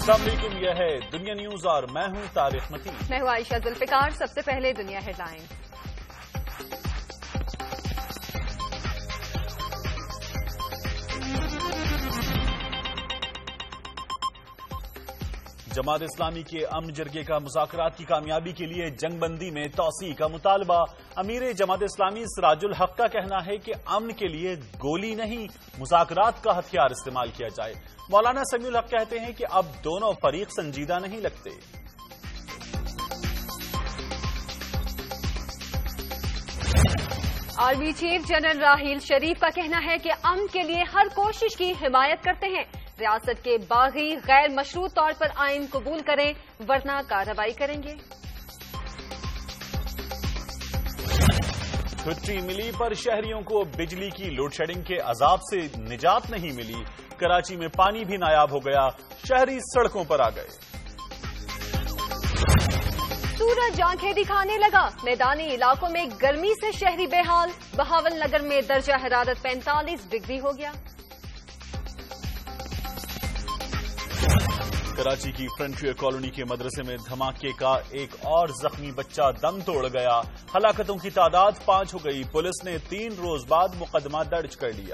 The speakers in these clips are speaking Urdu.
السلام علیکم، یہ ہے دنیا نیوز اور میں ہوں طارق متین۔ میں ہوں عائشہ ذوالفقار۔ سب سے پہلے دنیا ہیڈ لائن۔ جماعت اسلامی کے امن جرگے کا مذاکرات کی کامیابی کے لیے جنگ بندی میں توسیع کا مطالبہ۔ امیر جماعت اسلامی سراج الحق کا کہنا ہے کہ امن کے لیے گولی نہیں، مذاکرات کا ہتھیار استعمال کیا جائے۔ مولانا سمیع الحق کہتے ہیں کہ اب دونوں فریق سنجیدہ نہیں لگتے۔ Army chief general Raheel Sharif کا کہنا ہے کہ امن کے لیے ہر کوشش کی حمایت کرتے ہیں۔ ریاست کے باغی غیر مشروط طور پر آئین قبول کریں ورنہ کارروائی کریں گے۔ چھٹی ملی پر شہریوں کو بجلی کی لوڈ شیڈنگ کے عذاب سے نجات نہیں ملی۔ کراچی میں پانی بھی نایاب ہو گیا، شہری سڑکوں پر آ گئے۔ سورج آنکھیں دکھانے لگا، میدانی علاقوں میں گرمی سے شہری بے حال۔ بہاول نگر میں درجہ حرارت 45 ڈگری ہو گیا۔ کراچی کی فرنٹیئر کالونی کے مدرسے میں دھماکے کا ایک اور زخمی بچہ دم توڑ گیا۔ ہلاکتوں کی تعداد 5 ہو گئی۔ پولیس نے 3 روز بعد مقدمہ درج کر لیا۔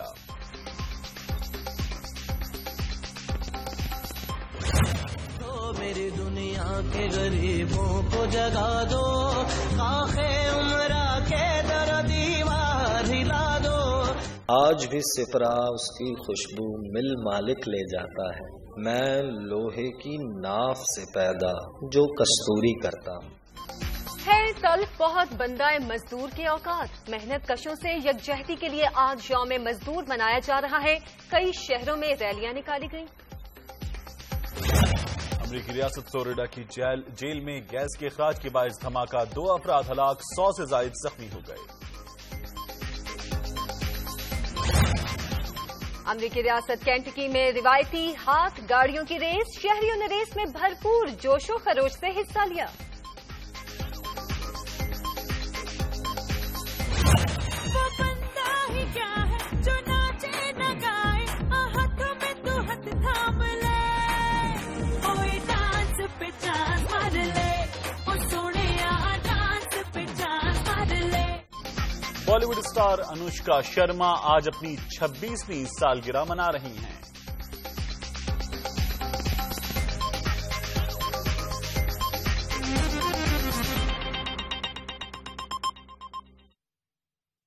میری دنیا کے غریبوں کو جگا دو، آخے عمرہ کے در دیوار ہلا دو۔ آج بھی سپرا اس کی خوشبو مل مالک لے جاتا ہے، میں لوہے کی ناف سے پیدا جو کستوری کرتا ہوں۔ ہے تلخ بہت بندہ مزدور کے اوقات۔ محنت کشوں سے یکجہتی کے لیے آج یوم مزدور منایا جا رہا ہے۔ کئی شہروں میں ریلیاں نکالی گئیں۔ امریکی ریاست فلوریڈا کی جیل میں گیس کے اخراج کے باعث دھماکہ، 2 افراد ہلاک، 100 سے زائد زخمی ہو گئے۔ امریکی ریاست کینٹکی میں روایتی ہاتھ گاڑیوں کی ریس، شہریوں نے ریس میں بھرپور جوش و خروش سے حصہ لیا۔ بالی ووڈ اسٹار انوشکا شرما آج اپنی 26ویں سالگرہ منا رہی ہیں۔